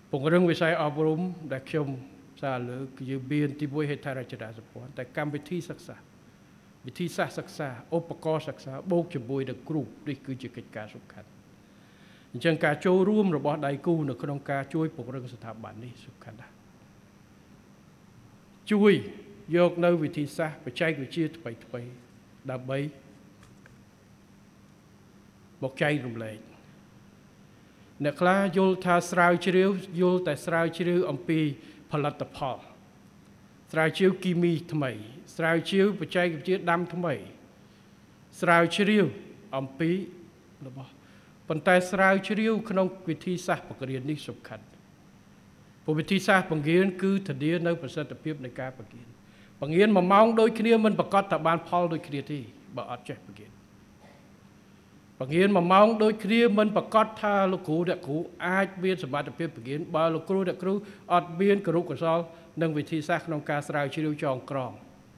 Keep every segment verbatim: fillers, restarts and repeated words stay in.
ពង្រឹងវិស័យអប់រំដែលខ្ញុំសារលើកគឺមានទីមួយហេដ្ឋារចនាសម្ព័ន្ធតែកម្មវិធីសិក្សាវិធីសាស្ត្រសិក្សាឧបករណ៍សិក្សាបូកជាមួយនឹងគ្រូនេះគឺជាកិច្ចការសំខាន់អញ្ចឹងការចូលរួមរបស់ដៃគូនៅក្នុងការជួយពង្រឹងស្ថាប័ននេះសំខាន់ណាស់ជួយយកនៅវិធីសាស្ត្របច្ចេកវិទ្យាថ្មីថ្មីដើម្បីមកចែករំលែកអ្នកខ្លះយល់ថាស្រាវជ្រាវយល់តែស្រាវជ្រាវអំពីផលិតផលស្រាវជ្រាវគីមីថ្មីស្រាវជ្រាវបច្ចេកវិទ្យាដាំថ្មីស្រាវជ្រាវអំពីរបស់ប៉ុន្តែស្រាវជ្រាវក្នុងវិធីសាស្ត្របង្រៀននេះសំខាន់ព្រោះវិធីសាស្ត្របង្រៀនគឺធានានៅប្រសិទ្ធភាពនៃការបង្រៀនបង្រៀនមួយម៉ោងដូចគ្នាមិនប្រកាសថាបានផលដូចគ្នាទេបើអត់ចេះបង្រៀនបង្រៀនមួយម៉ោងដូចគ្នាមិនប្រកាសថាលោកគ្រូអ្នកគ្រូអាចមានសមត្ថភាពបង្រៀនបើលោកគ្រូអ្នកគ្រូអត់មានគរុកោសល្យនិងវិធីសាស្ត្រក្នុងការស្រាវជ្រាវចងក្រង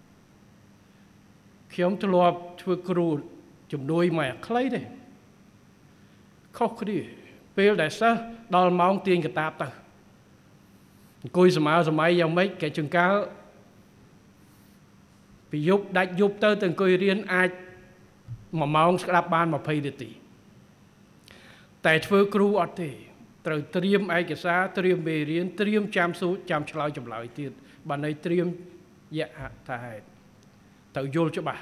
ខ្ញុំធ្លាប់ធ្វើគ្រូជំនួយមួយអាខ្លីទេខុសគ្នាពេលដែលសិស្សដល់ម៉ោងទាញកតាបទៅអង្គុយសម័យសម័យយ៉ាងម៉េចគេចង្កាលពីយប់ដាច់យប់ទៅទៅអង្គុយរៀនអាចមួយម៉ោងស្ដាប់បានยี่สิบនាទីតែធ្វើគ្រូអត់ទេត្រូវត្រៀមឯកសារត្រៀមមេរៀនត្រៀមចាំសួរចាំឆ្លើយចម្លើយទៀតបានន័យត្រៀមយថាហេតុត្រូវយល់ច្បាស់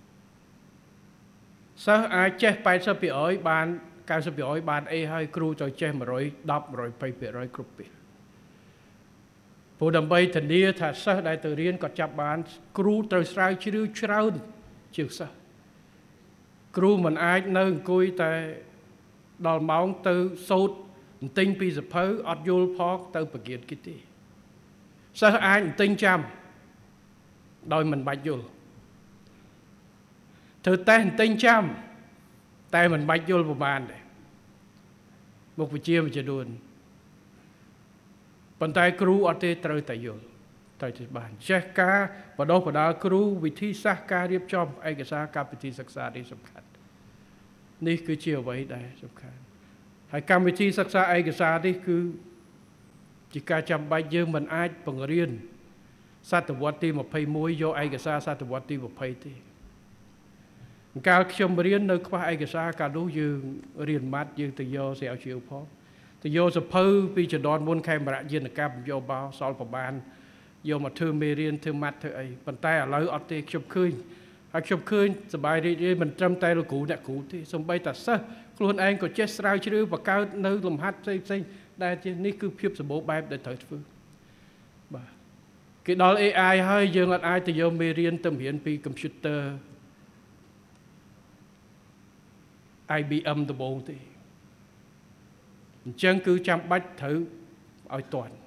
សិស្សអាចចេះแปดสิบភាគរយបាន九十ភាគរយបានអីហើយគ្រូត្រូវចេះmột trăm ten một trămยี่สิบភាគរយគ្រប់ពេលព្រោះដើម្បីធានាថាសិស្សដែលទៅរៀនក៏ចាប់បានគ្រូត្រូវស្រាវជ្រាវច្រើនជាងសិស្សគ្រូមិនអាចនៅអង្គុយតែដល់ម៉ោងទៅសូត្របន្ទិញពីសភៅអត់យល់ផងទៅបង្រៀនគេទេសិស្សអាចបន្ទិញចាំដោយមិនបាច់យល់ធ្វើតេស្តបន្ទិញចាំតែមិនបាច់យល់ប្រមាណទេមុខវិជ្ជាមួយចំនួនប៉ុន្តែគ្រូអត់ទេត្រូវតែយល់ត្រូវតែបានចេះការបដិបដាលគ្រូវិធីសាស្ត្រការរៀបចំឯកសារកម្មវិធីសិក្សានេះសំខាន់នេះគឺជាអ្វីដែលសំខាន់ហើយកម្មវិធីសិក្សាឯកសារនេះគឺជាការចាំបាច់យើងមិនអាចបង្រៀនសតវត្សទីยี่สิบเอ็ดយកឯកសារសតវត្សទីยี่สิบទេកាលខ្ញុំរៀននៅខ្វះឯកសារកាលនោះយើងរៀនម៉ាត់យើងទៅយកស្រាវជ្រាវផងទៅយកសភៅពីជំនាន់មុនខេមរៈយានកម្មយកបោសល់ប្រមាណយកមកធ្វើមេរៀនធ្វើម៉ាត់ធ្វើអីប៉ុន្តែឥឡូវអត់ទេខ្ញុំឃើញហើយខ្ញុំឃើញសប្បាយរីករាយមិនត្រឹមតែលោកគ្រូអ្នកគ្រូទេសូម្បីតែសិស្សខ្លួនឯងក៏ចេះស្រាវជ្រាវបង្កើតនៅលំហាត់ផ្សេងផ្សេងដែលជានេះគឺភាពសម្បូរបែបដែលត្រូវធ្វើបាទគេដល់ เอ ไอ ហើយយើងអត់អាចទៅយកមេរៀនទៅរៀនពី computerไอ บี เอ็ม ដំបូងទេអញ្ចឹងគឺចាំបាច់ត្រូវឲ្យទាន់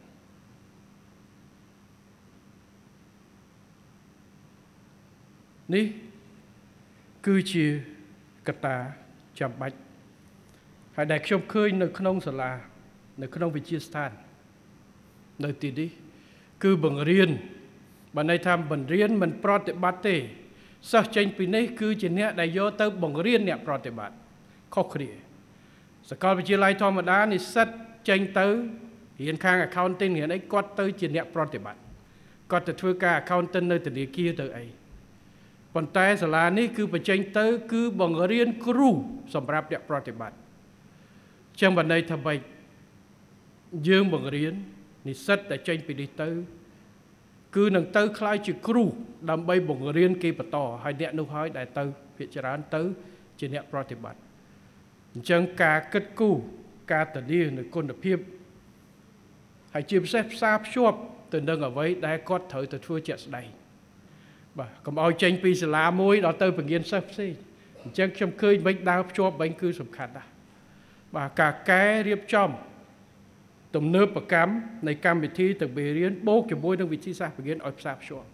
នេះគឺជាកត្តាចាំបាច់ហើយដែលខ្ញុំឃើញនៅក្នុងសាលានៅក្នុងវិទ្យាស្ថាននៅទីនេះគឺបង្រៀនបើន័យថាបង្រៀនមិនប្រតិបត្តិទេសិស្សចេញពីនេះគឺជាអ្នកដែលយកទៅបង្រៀនអ្នកប្រតិបត្តិខុសគ្នាសាកលវិទ្យាល័យធម្មតានិស្សិតចេញទៅរៀនខាង accounting រៀនអីគាត់ទៅជាអ្នកប្រតិបត្តិគាត់ទៅធ្វើការ accountant នៅធនាគារទៅអីប៉ុន្តែសាលានេះគឺបញ្ចេញទៅគឺបង្រៀនគ្រូសម្រាប់អ្នកប្រតិបត្តិចឹងបណ្ដៃថាម៉េចយើងបង្រៀននិស្សិតដែលចេញពីនេះទៅគឺនឹងទៅខ្លាយជាគ្រូដើម្បីបង្រៀនគេបន្តហើយអ្នកនោះហើយដែលទៅភាគច្រើនទៅជាអ្នកប្រតិបត្តិអញ្ចឹងការគិតគូរការធានានូវគុណភាពហើយជាពិសេសផ្សារភ្ជាប់ទៅនឹងអ្វីដែលគាត់ត្រូវទៅធ្វើជាក់ស្ដែងបាទកុំឲ្យចេញពីសាលាមួយដល់ទៅបង្រៀនសិស្សផ្សេងអញ្ចឹងខ្ញុំឃើញមិនដើរភ្ជាប់វិញគឺសំខាន់ណាស់បាទការកែរៀបចំទំនើបកម្មនៃកម្មវិធីទៅមេរៀនបូកជាមួយនឹងវិធីសាស្ត្របង្រៀនឲ្យផ្សារភ្ជាប់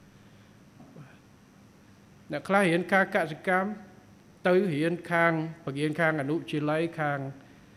អ្នកខ្លះរៀនការកសិកម្មទៅរៀនខាងបង្រៀនខាងអនុជាល័យខាង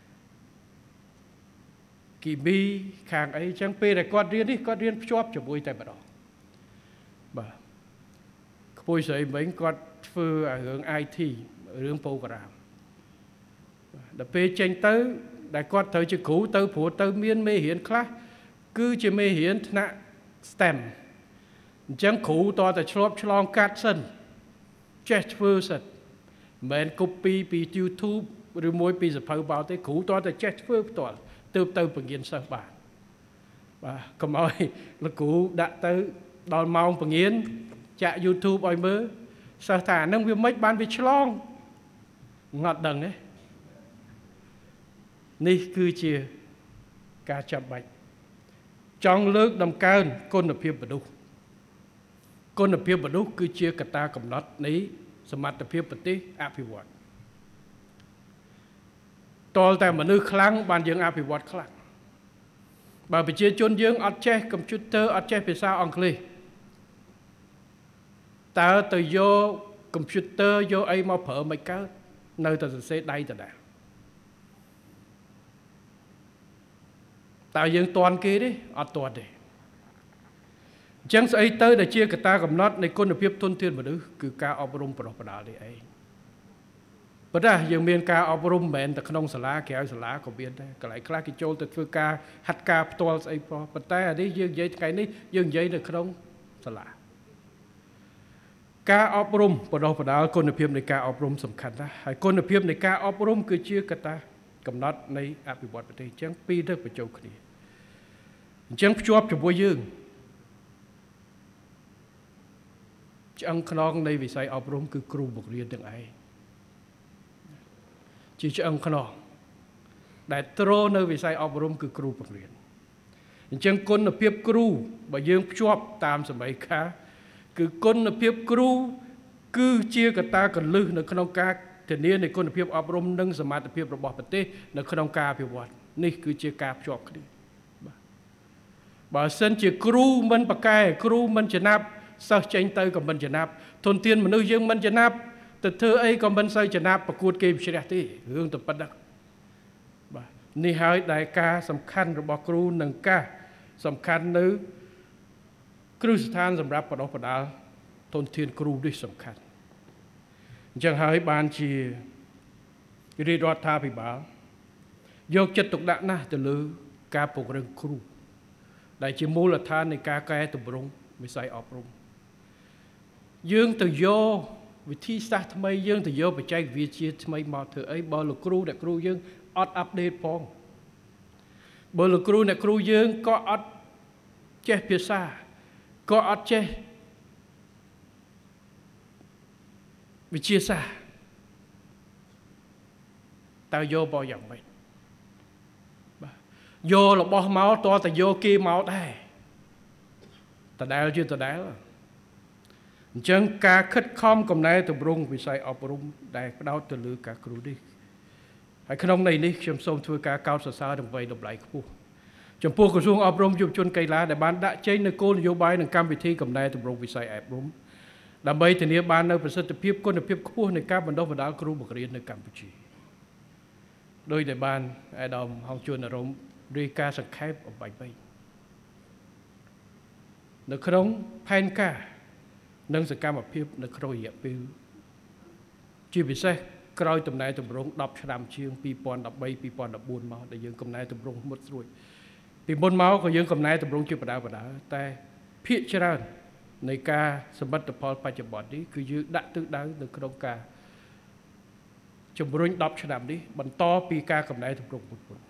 គីមីខាងអីចឹងពេលដែលគាត់រៀននេះគាត់រៀនភ្ជាប់ជាមួយតែម្ដងបាទខ្ពូចស្រីមិញគាត់ធ្វើរឿង ไอ ที រឿង program ដល់ពេលចេញទៅដែលគាត់ត្រូវជាគ្រូទៅព្រោះទៅមានមេរៀនខ្លះគឺជាមេរៀនថ្នាក់ STEM អញ្ចឹងគ្រូតតែឆ្លប់ឆ្លងកាត់សិនចេះធ្វើសិនមិន copy ពី YouTube ឬមួយពីសភៅបោទេគ្រូតតែចេះធ្វើផ្ទាល់ទៅទៅបង្រៀនសិស្សបានបាទកុំឲ្យលោកគ្រូដាក់ទៅដល់ម៉ោងបង្រៀនចាក់ YouTube ឲ្យមើលសិស្សថាអានឹងវាមិនបានវាឆ្លងងត់ដឹងទេនេះគឺជាការចាំបាច់ចង់លើកដំកើងគុណភាពមនុស្សគុណភាពមនុស្សគឺជាកត្តាកំណត់នៃសមត្ថភាពប្រទេសអភិវឌ្ឍតលតែមនុស្សខ្លាំងបានយើងអភិវឌ្ឍខ្លាំងបើប្រជាជនយើងអត់ចេះកុំព្យូទ័រអត់ចេះភាសាអង់គ្លេសតើទៅយកកុំព្យូទ័រយកអីមកប្រើមិនកើតនៅតែសរសេរដៃដដែលតើយើងតន់គេទេអត់តន់ទេអញ្ចឹងស្អីទៅដែលជាកត្តាកំណត់នៃគុណភាពធនធានមនុស្សគឺការអប់រំបណ្ដុះបណ្ដាលនេះឯងប៉ុន្តែយើងមានការអប់រំមិនមែនតែក្នុងសាលាក្រៅសាលាក៏មានដែរកន្លែងខ្លះគេចូលទៅធ្វើការហាត់ការផ្ទាល់ស្អីប៉ុន្តែអានេះយើងនិយាយថ្ងៃនេះយើងនិយាយនៅក្នុងសាលាការអប់រំបណ្ដុះបណ្ដាលគុណភាពនៃការអប់រំសំខាន់ណាស់ហើយគុណភាពនៃការអប់រំគឺជាកត្តាកំណត់នៃអភិវឌ្ឍប្រទេសអញ្ចឹងពីរទៅបញ្ចូលគ្នាអញ្ចឹងភ្ជាប់ជាមួយយើងឆ្អឹងខ្នងនៃវិស័យអប់រំគឺគ្រូបង្រៀនទាំងឯងជាឆ្អឹងខ្នងដែលទ្រនៅវិស័យអប់រំគឺគ្រូបង្រៀនអញ្ចឹងគុណភាពគ្រូបើយើងភ្ជាប់តាមសម័យកាលគឺគុណភាពគ្រូគឺជាកត្តាកលឹះនៅក្នុងការធានានៃគុណភាពអប់រំនិងសមត្ថភាពរបស់ប្រទេសនៅក្នុងការអភិវឌ្ឍនេះគឺជាការភ្ជាប់គ្នាបាទបើសិនជាគ្រូមិនប្រកែគ្រូមិនចំណាប់សិស្សចេញទៅក៏មិនចំណាប់ធនធានមនុស្សយើងមិនចំណាប់ទៅធ្វើអីក៏មិនសូវចំណាប់ប្រកួតគេជ្រះទេរឿងទៅប៉ុណ្ណឹងបាទនេះហើយដែលការសំខាន់របស់គ្រូនិងការសំខាន់នៅគ្រឹះស្ថានសម្រាប់បណ្ដុះបណ្ដាលធនធានគ្រូនេះសំខាន់អញ្ចឹងហើយបានជារាជរដ្ឋាភិបាលយកចិត្តទុកដាក់ណាស់ទៅលើការពង្រឹងគ្រូដែលជាមូលដ្ឋាននៃការកែតម្រង់វិស័យអប់រំយើងទៅយកវិធីសាស្ត្រថ្មីយើងទៅយកបច្ចេកវិទ្យាថ្មីមកធ្វើអីបើលោកគ្រូអ្នកគ្រូយើងអត់អាប់ដេតផងបើលោកគ្រូអ្នកគ្រូយើងក៏អត់ចេះភាសាក៏អត់ចេះវិទ្យាសាស្ត្រតើយកមកយ៉ាងម៉េចបាទយករបស់មកតើតើយកគេមកដែរដដែលជាដដែលអញ្ចឹងការខិតខំកំណែតម្រង់វិស័យអប់រំដែលផ្ដោតទៅលើការគ្រូនេះហើយក្នុងន័យនេះខ្ញុំសូមធ្វើការកោតសរសើរដើម្បីតម្លៃខ្ពស់ចំពោះក្រសួងអប់រំយុវជនកីឡាដែលបានដាក់ចេញនូវគោលនយោបាយនិងកម្មវិធីកំណែតម្រង់វិស័យអប់រំដើម្បីធានាបាននូវប្រសិទ្ធភាពគុណភាពខ្ពស់នៃការបណ្ដុះបណ្ដាលគ្រូបង្រៀននៅកម្ពុជាដោយដែលបានអាដាមហងជួនអារម្មណ៍រាយការណ៍សង្ខេបអំបញ្ញបីនៅក្នុងផែនការនិងសកម្មភាពនៅក្នុងរយៈពេលជាពិសេសក្រោយតំណែងតម្រង់ដប់ឆ្នាំជាងពីរពាន់ដប់បី ពីរពាន់ដប់បួនមកដែលយើងកំណែតម្រង់មុតស្រួយពីមុនមកក៏យើងកំណែតម្រង់ជាបដាបដាតែភាគច្រើននៃការសមិទ្ធផលបច្ចុប្បន្ននេះគឺយើងដាក់ទិសដៅនៅក្នុងការជំរុញដប់ឆ្នាំនេះបន្តពីការកំណែតម្រង់មុនមុន